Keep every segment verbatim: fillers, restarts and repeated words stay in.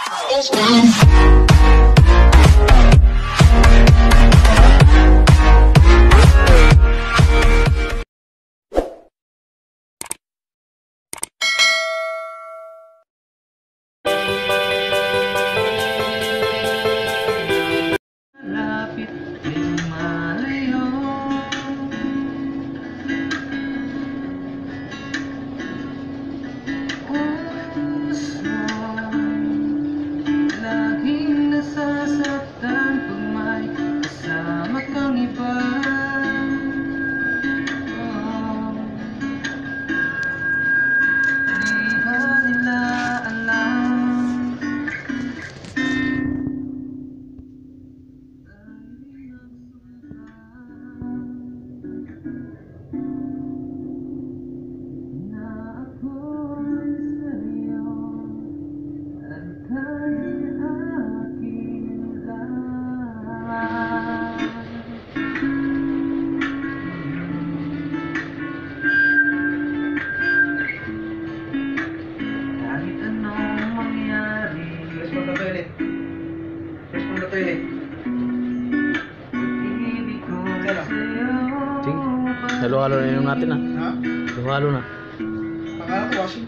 Halo-halo na yung natin ah. Ha? Halo-halo na. Pangalan ko, washing.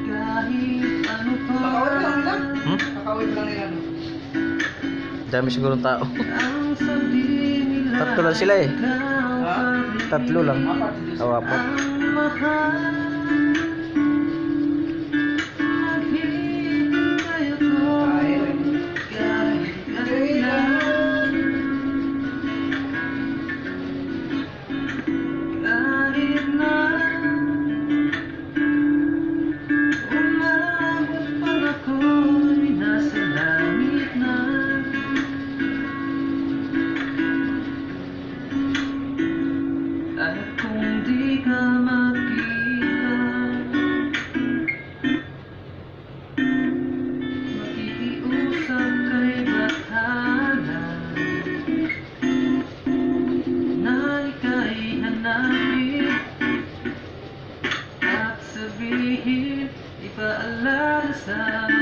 Kakawin lang nila? Hmm? Kakawin lang nila. Dami siguro tao. Tatlo lang sila eh. Ha? Tatlo lang. Apat. O, apat. Ipaalala sa